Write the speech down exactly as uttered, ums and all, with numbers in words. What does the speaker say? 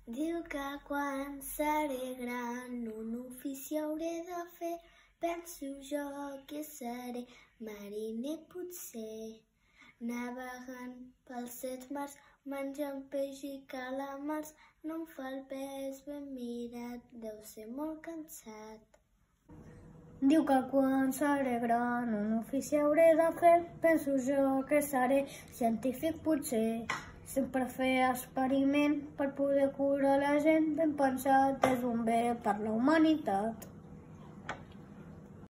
Diu que quan seré gran un ofici hauré de fer. Penso jo que seré mariner potser, navegant pels set mars, menjant peix i calamars. No em fa el pes ben mirat, deu ser molt cansat. Diu que quan seré gran un ofici hauré de fer. Penso jo que seré científic potser, sempre fer experiment per poder curar la gent. Ben pensat, és un bé per la humanitat.